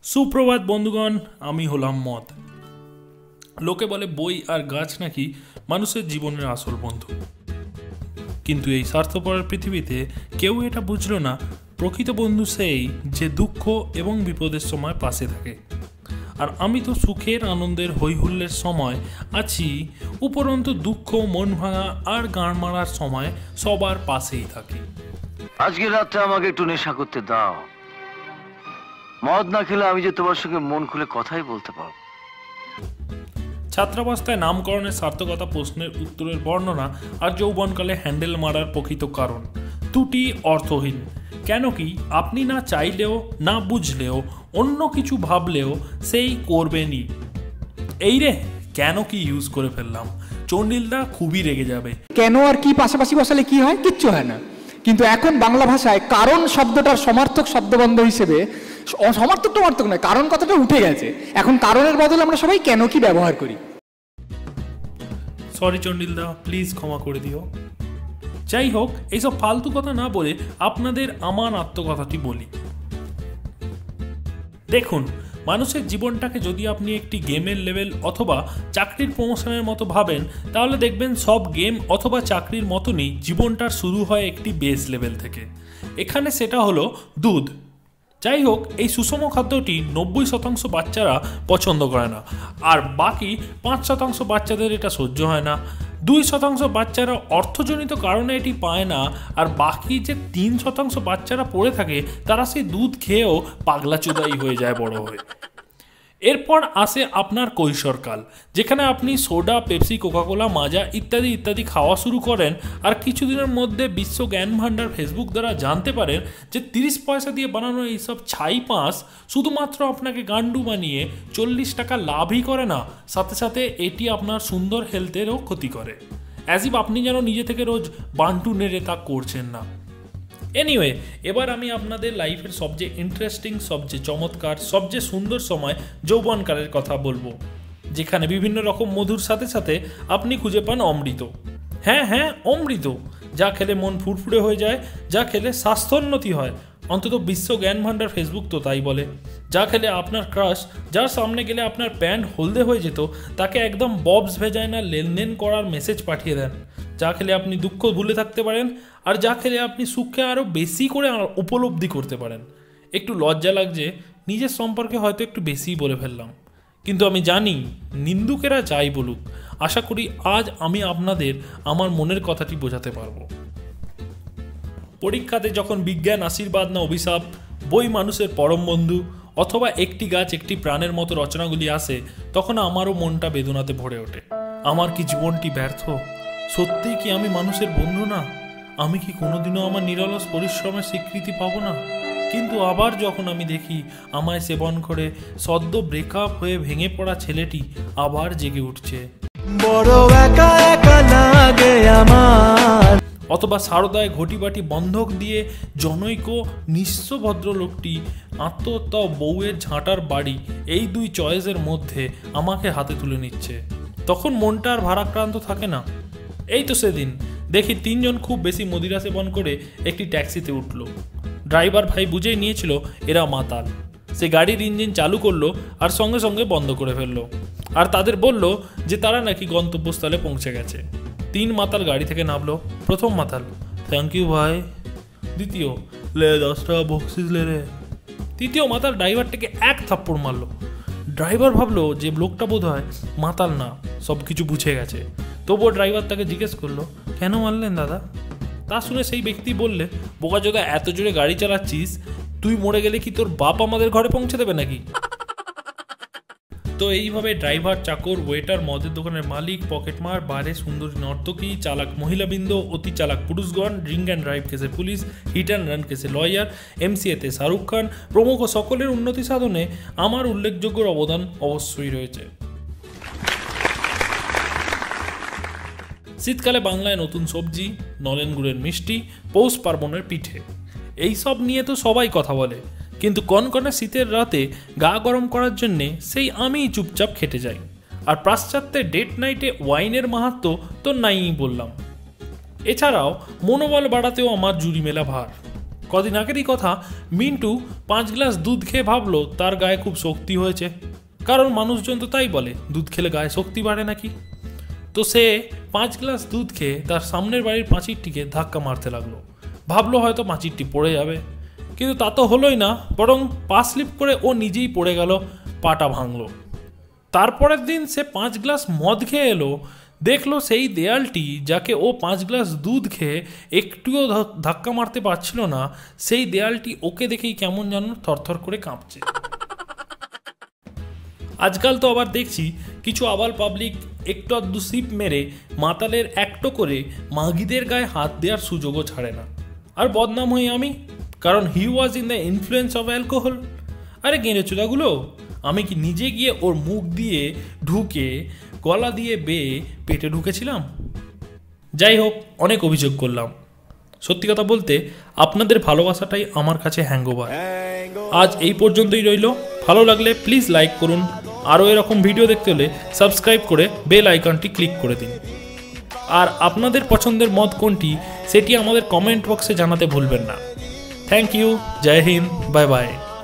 সুপ্রভাত বন্ধুগণ, আমি হলাম মদ। লোকে বলে বই আর গাছ নাকি মানুষের জীবনের আসল বন্ধু, কিন্তু এই স্বার্থপর পৃথিবীতে কেউ এটা বুঝলো না প্রকৃত বন্ধু সেই যে দুঃখ এবং বিপদের সময় পাশে থাকে। আর আমি তো সুখের আনন্দের হৈহুল্যের সময় আছি, উপরন্তু দুঃখ, মন ভাঙা আর গাঁড় মারার সময় সবার পাশেই থাকি। আজকে রাতটা আমাকে একটু নেশা করতে দাও। মদ না খেলে আমি যে তোমার সঙ্গে মন খুলে কথাই বলতে পারবো। ছাত্রাবস্থায় নামকরণের সার্থকতা প্রশ্নের উত্তরের বর্ণনা আর যৌবনকালে হ্যান্ডেল মারার প্রকৃত কারণ দুটি অর্থহীন। কেন কি আপনি না চাইলেও, না বুঝলেও, অন্য কিছু ভাবলেও সেই করবেনই। এই রে, কেন কি ইউজ করে ফেললাম, চন্ডিলদা খুবই রেগে যাবে। কেন আর কি পাশাপাশি বসালে কি হয়? কিচ্ছু হয় না। কিন্তু এখন বাংলা ভাষায় কারণ শব্দটার সমার্থক শব্দবন্ধ হিসেবে সমার্থক নয়, কারণ কথাটা উঠে গেছে। এখন কারণের বদলে আমরা সবাই কেন কি ব্যবহার করি। সরি চন্ডিলদা, প্লিজ ক্ষমা করে দিও। যাই হোক, এইসব ফালতু কথা না বলে আপনাদের আমার আত্মকথাটি বলি। দেখুন, মানুষের জীবনটাকে যদি আপনি একটি গেমের লেভেল অথবা চাকরির প্রমোশনের মতো ভাবেন, তাহলে দেখবেন সব গেম অথবা চাকরির মতনই জীবনটার শুরু হয় একটি বেস লেভেল থেকে। এখানে সেটা হলো দুধ। যাই হোক, এই সুষম খাদ্যটি 90% বাচ্চারা পছন্দ করে না, আর বাকি 5% বাচ্চাদের এটা সহ্য হয় না। 2% বাচ্চারা অর্থজনিত কারণে এটি পায় না, আর বাকি যে 3% বাচ্চারা পড়ে থাকে তারা সেই দুধ খেয়েও পাগলাচোদাই হয়ে যায় বড় হয়ে। এরপর আসে আপনার কৈশোরকাল, যেখানে আপনি সোডা, পেপসি, কোকাকোলা, মাজা ইত্যাদি ইত্যাদি খাওয়া শুরু করেন, আর কিছুদিনের মধ্যে বিশ্ব জ্ঞান ভাণ্ডার ফেসবুক দ্বারা জানতে পারেন যে 30 পয়সা দিয়ে বানানো এইসব ছাই পাঁস শুধুমাত্র আপনাকে গান্ডু বানিয়ে 40 টাকা লাভই করে না, সাথে সাথে এটি আপনার সুন্দর হেলথেরও ক্ষতি করে। অ্যাজ ইফ আপনি যেন নিজে থেকে রোজ বান্টু নেড়ে তা করছেন না। এনিওয়ে, এবার আমি আপনাদের লাইফের সবচেয়ে ইন্টারেস্টিং, সবচেয়ে চমৎকার, সবচেয়ে সুন্দর সময় যৌবনকালের কথা বলবো, যেখানে বিভিন্ন রকম মধুর সাথে সাথে আপনি খুঁজে পান অমৃত। হ্যাঁ, অমৃত, যা খেলে মন ফুরফুরে হয়ে যায়, যা খেলে স্বাস্থ্যোন্নতি হয়, অন্তত বিশ্ব জ্ঞান ভাণ্ডার ফেসবুক তো তাই বলে। যা খেলে আপনার ক্রাশ, যার সামনে গেলে আপনার প্যান্ট হলদে হয়ে যেত, তাকে একদম ববস ভেজায় না লেনদেন করার মেসেজ পাঠিয়ে দেন। যা খেলে আপনি দুঃখ ভুলে থাকতে পারেন, আর যা খেলে আপনি সুখকে আরও বেশি করে উপলব্ধি করতে পারেন। একটু লজ্জা লাগছে, নিজের সম্পর্কে হয়তো একটু বেশিই বলে ফেললাম, কিন্তু আমি জানি নিন্দুকেরা যাই বলুক, আশা করি আজ আমি আপনাদের আমার মনের কথাটি বোঝাতে পারবো। পরীক্ষাতে যখন বিজ্ঞান আশীর্বাদ না অভিশাপ, বই মানুষের পরম বন্ধু, অথবা একটি গাছ একটি প্রাণের মতো রচনাগুলি আসে, তখন আমারও মনটা বেদনাতে ভরে ওঠে। আমার কি জীবনটি ব্যর্থ? সত্যিই কি আমি মানুষের বন্ধু না? আমি কি কোনোদিনও আমার নিরলস পরিশ্রমের স্বীকৃতি পাবো না? কিন্তু আবার যখন আমি দেখি আমায় সেবন করে সদ্য ব্রেকআপ হয়ে ভেঙে পড়া ছেলেটি আবার জেগে উঠছে, বড় একা একা লাগে আমার, অথবা সারদায় ঘটিবাটি বন্ধক দিয়ে জনৈক নিঃস্ব ভদ্রলোকটি আত্মহত্যা ও বউয়ের ঝাঁটার বাড়ি, এই দুই চয়েসের মধ্যে আমাকে হাতে তুলে নিচ্ছে, তখন মনটা আর ভারাক্রান্ত থাকে না। এই তো সেদিন দেখি 3 জন খুব বেশি মদিরা সেবন করে একটি ট্যাক্সিতে উঠল। ড্রাইভার ভাই বুঝেই নিয়েছিল এরা মাতাল। সে গাড়ির ইঞ্জিন চালু করলো আর সঙ্গে সঙ্গে বন্ধ করে ফেললো, আর তাদের বলল যে তারা নাকি গন্তব্যস্থলে পৌঁছে গেছে। 3 মাতাল গাড়ি থেকে নামলো। প্রথম মাতাল, থ্যাংক ইউ ভাই। দ্বিতীয়, লে 10 টাকা বকশিস লে রে। তৃতীয় মাতাল ড্রাইভারটাকে এক থাপ্পড় মারলো। ড্রাইভার ভাবলো যে লোকটা বোধ হয় মাতাল না, সব কিছু বুঝে গেছে। তবুও ড্রাইভার তাকে জিজ্ঞেস করলো, কেন মারলেন দাদা? তা শুনে সেই ব্যক্তি বললে, বোকাচোদা, এত জোরে গাড়ি চালাচ্ছিস, তুই মরে গেলে কি তোর বাপ আমাদের ঘরে পৌঁছে দেবে নাকি? তো এইভাবে ড্রাইভার, চাকর, ওয়েটার, মদের দোকানের মালিক, পকেটমার, বারে সুন্দরী নর্তকী, চালাক মহিলাবৃন্দ, অতি চালাক পুরুষগণ, ড্রিঙ্ক অ্যান্ড ড্রাইভ কেসে পুলিশ, হিট অ্যান্ড রান কেসে লয়ার, এমসিএতে শাহরুখ খান প্রমুখ সকলের উন্নতি সাধনে আমার উল্লেখযোগ্য অবদান অবশ্যই রয়েছে। শীতকালে বাংলায় নতুন সবজি, নলেন গুড়ের মিষ্টি, পৌষ পার্বণের পিঠে, এইসব নিয়ে তো সবাই কথা বলে, কিন্তু কনকনে শীতের রাতে গা গরম করার জন্যে সেই আমিই চুপচাপ খেটে যাই। আর পাশ্চাত্যের ডেট নাইটে ওয়াইনের মাহাত্ম্য তো নাই বললাম। এছাড়াও মনোবল বাড়াতেও আমার জুড়ি মেলা ভার। কদিন আগেরই কথা, মিন্টু 5 গ্লাস দুধ খেয়ে ভাবলো তার গায়ে খুব শক্তি হয়েছে, কারণ মানুষজন তো তাই বলে, দুধ খেলে গায়ে শক্তি বাড়ে নাকি। তো সে 5 গ্লাস দুধ খেয়ে তার সামনের বাড়ির পাঁচিরটিকে ধাক্কা মারতে লাগলো। ভাবলো হয়তো পাঁচিরটি পড়ে যাবে, কিন্তু তা তো হলোই না, বরং পা স্লিপ করে ও নিজেই পড়ে গেল, পাটা ভাঙলো। তারপরের দিন সে 5 গ্লাস মদ খেয়ে এলো, দেখলো সেই দেয়ালটি যাকে ও 5 গ্লাস দুধ খেয়ে একটুও ধাক্কা মারতে পারছিল না, সেই দেয়ালটি ওকে দেখেই কেমন যেন থরথর করে কাঁপছে। আজকাল তো আবার দেখছি কিছু আবাল পাবলিক একটু আধটু সিপ মেরে মাতালের একটো করে মাগিদের গায়ে হাত দেওয়ার সুযোগও ছাড়ে না। আর বদনাম হই আমি, কারণ he was in the influence of alcohol. আরে গেঁড়ে চুদাগুলো, আমি কি নিজে গিয়ে ওর মুখ দিয়ে ঢুকে গলা দিয়ে বেয়ে পেটে ঢুকেছিলাম? যাই হোক, অনেক অভিযোগ করলাম। সত্যি কথা বলতে আপনাদের ভালোবাসাটাই আমার কাছে হ্যাংওভার। আজ এই পর্যন্তই রইল। ভালো লাগলে প্লিজ লাইক করুন, আরও এরকম ভিডিও দেখতে হলে সাবস্ক্রাইব করে বেল আইকনটি ক্লিক করে দিন। আর আপনাদের পছন্দের মত কোনটি সেটি আমাদের কমেন্ট বক্সে জানাতে ভুলবেন না। Thank you, Jai Hind, bye by.